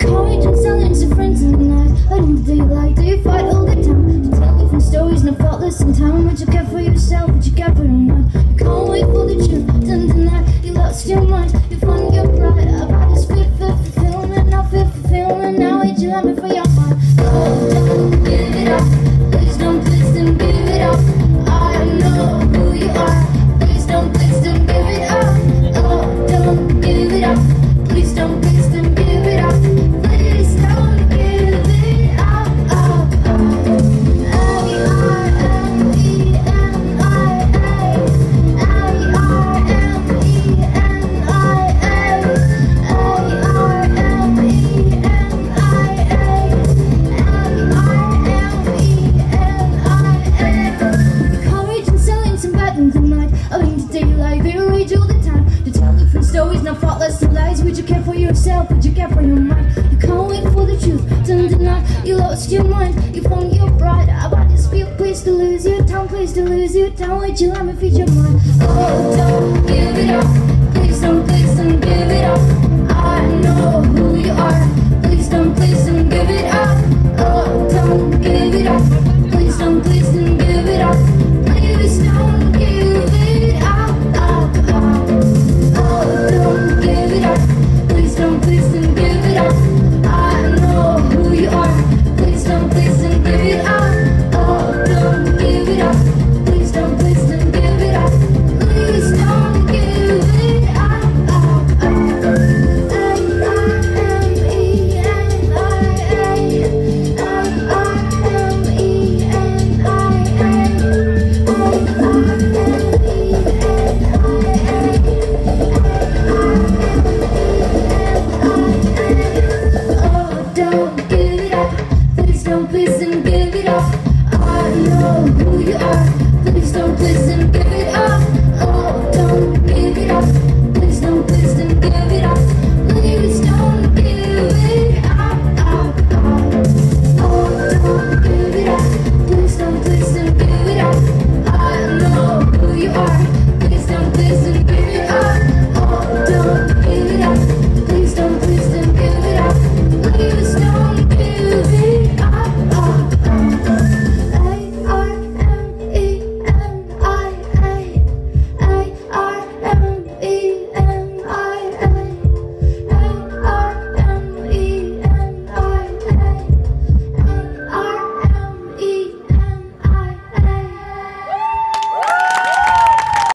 courage and silence of friends in the night. Hiding the daylight, do you fight all the time? To tell different stories, no faultless in time. What you care for yourself, what you care for your mind. You can't wait for the truth, then deny. You lost your mind, you found your pride. About this fit for fulfillment, now fit fulfillment. Now wait you have me for your heart. Oh, don't give it up. Please don't give it up. I know who you are. Please don't give it up. Oh, don't give it up. Please don't give it up. Please don't give it up. Courage and silence and battling the night. Out in the daylight, they rage all the time. To tell different stories, not faultless and lies. Would you care for yourself? Would you care for your mind? You can't wait for the truth, don't deny. You lost your mind, you found your pride. About this feel, place to lose your time, place to lose your time. Wait you let me feed your mind. Oh, don't give it up. Please don't give it up.